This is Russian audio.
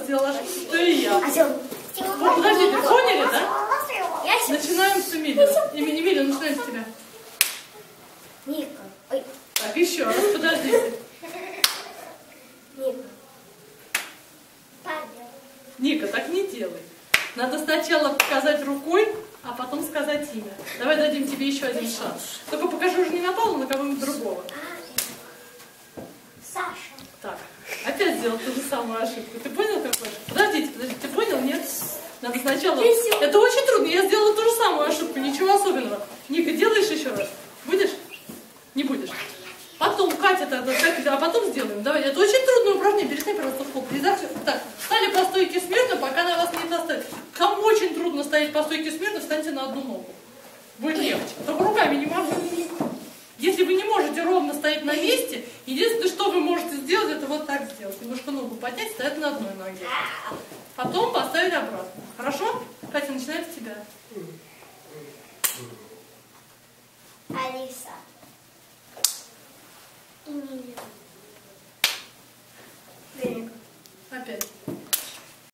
сделала ошибку, что и я. Вот, подождите, поняли, да? Начинаем с Эмилии. Эмилия, начинаем с тебя. Ника. Ой. Так, еще раз, подождите. Ника. Павел. Ника, так не делай. Надо сначала показать рукой, а потом сказать имя. Давай дадим тебе еще один шанс. Только покажи уже не на Павла, на кого-нибудь другого. Саша. Так, опять сделал ту же самую ошибку. Ты понял, какой? Подождите, ты понял, нет? Надо сначала... Это очень трудно, я сделала ту же самую ошибку, ничего особенного. Ника, делаешь еще раз? Будешь? Не будешь? Потом, Катя, а потом сделаем. Давай, это очень трудное упражнение, перестань, пожалуйста, в пол. Так, встали по стойке смирно, пока на вас не поставят. Кому очень трудно стоять по стойке смирно, встаньте на одну ногу. Будет легче. Только руками не могу. Если вы не можете ровно стоять на месте, единственное, что вы можете сделать, это вот так сделать. Немножко ногу поднять, стоять на одной ноге. Потом поставить обратно. Хорошо? Катя, начинаем с тебя. Алиса.